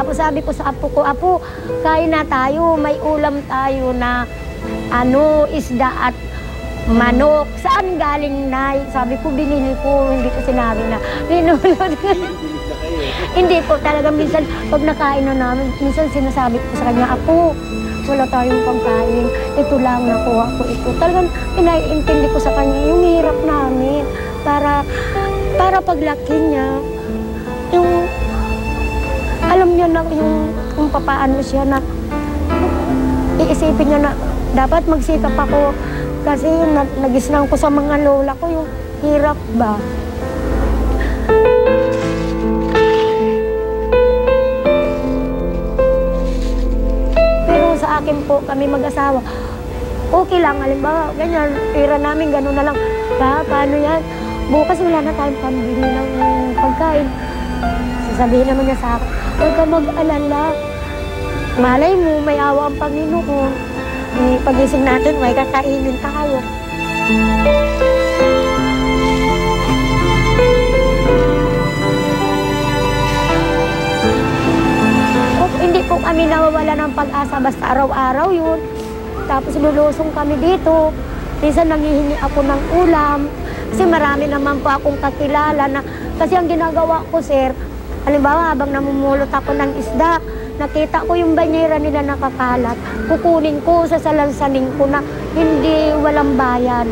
Tapos sabi ko sa apo ko, "Apo, kain na tayo, may ulam tayo na isda at manok." "Saan galing, Nay?" Sabi ko, "Binili ko." Hindi ko sinabi na binulot ko. Hindi po talaga, minsan pag nakain na namin, minsan sinasabi ko sa kanya, "Apo, wala tayong pangkain. Ito lang, nakuha ko ito." Talagang pinaiintindi ko sa kanya yung hirap namin para paglaki niya, yung alam niya na yung kung papaano siya na iisipin niya na dapat magsikap ako kasi nagisnan ko sa mga lola ko yung hirap ba. Pero sa akin po, kami mag-asawa, okay lang, halimbawa, ganyan, pira namin, gano'n na lang. Paano yan? Bukas wala na tayong pambili ng pagkain. Sasabihin naman niya sa akin, "Huwag ka mag-alala. Malay mo, may awa ang Panginoon. Pag-ising natin, may kakainin tayo." Hindi po kami nawawala ng pag-asa, basta araw-araw yun. Tapos lulusong kami dito. Minsan nangihingi ako ng ulam. Kasi marami naman po akong kakilala na, kasi ang ginagawa ko, sir, halimbawa habang namumulot ako ng isda, nakita ko yung banyera nila nakakalat, kukunin ko, sasalansanin ko na hindi walang bayan.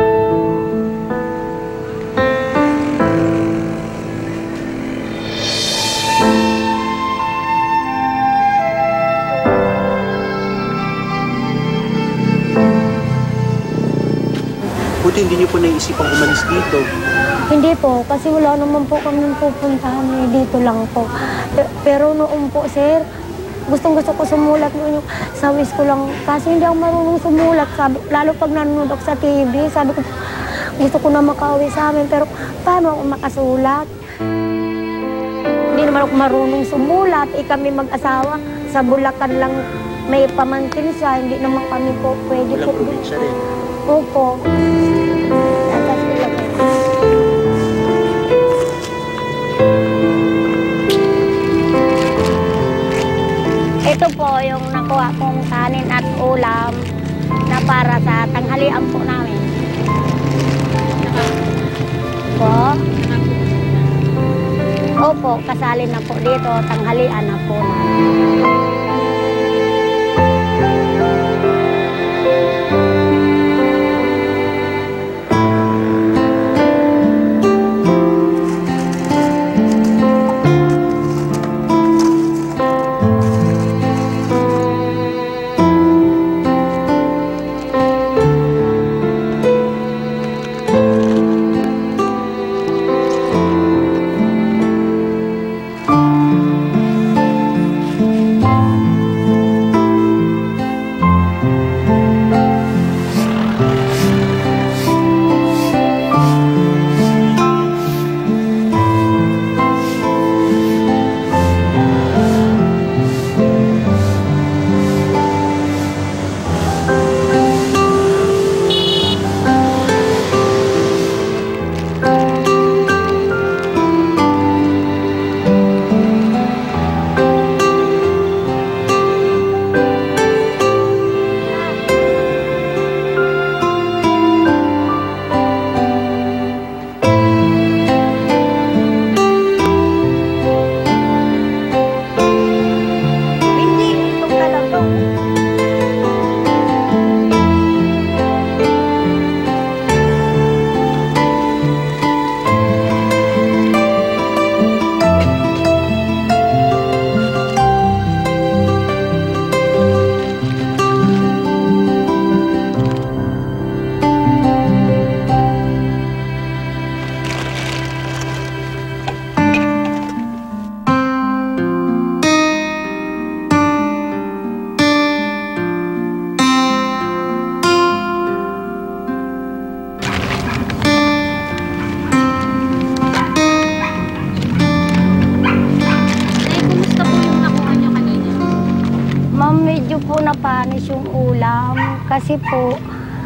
Buti hindi niyo po naisipang umalis dito. Hindi po, kasi wala naman po kami pupuntahan, dito lang po. Pero noon po, sir, gustong-gusto ko sumulat noon, yung sa wish ko lang. Kasi hindi ako marunong sumulat. Lalo pag nanonood ako sa TV, sabi ko, gusto ko na makauwi sa amin. Pero paano ako makasulat? Hindi naman ako marunong sumulat. Kami mag-asawa, sa Bulacan lang may pamangkin siya. Hindi naman kami po pwede po. Walang probinsya rin. Opo. Ito po yung nakuha kong kanin at ulam na para sa tanghalian po namin. Po? Opo, kasali na po dito, tanghalian na po namin. napanis yung ulam kasi po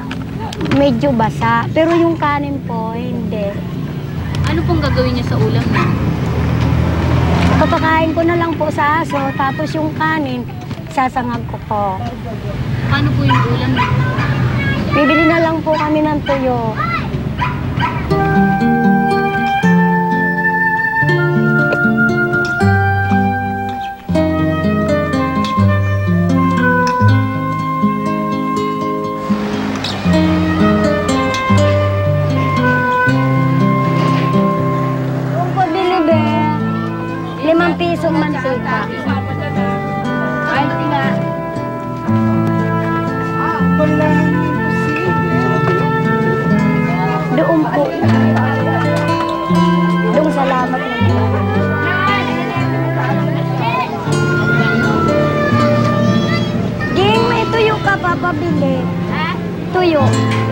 medyo basa. Pero yung kanin po, hindi. Ano pong gagawin niya sa ulam niya? Papakain ko na lang po sa aso, tapos yung kanin, sasangag ko po. Paano po yung ulam niyo? Bibili na lang po kami ng tuyo. Kung pabili, be, 5 pisong mantika. Ay, nga. Doon po. Doon salamat naman. Ging, may tuyo ka papabili. Ha? Tuyo.